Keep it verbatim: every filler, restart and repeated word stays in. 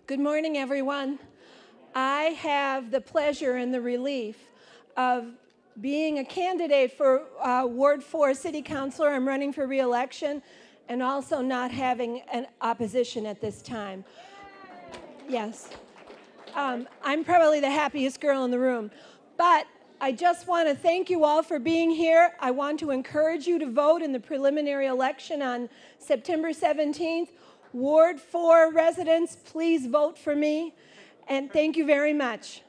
Good morning, everyone. I have the pleasure and the relief of being a candidate for uh, Ward four City Councilor. I'm running for re-election and also not having an opposition at this time. Yes. Um, I'm probably the happiest girl in the room. But I just want to thank you all for being here. I want to encourage you to vote in the preliminary election on September seventeenth. Ward four residents, please vote for me. And thank you very much.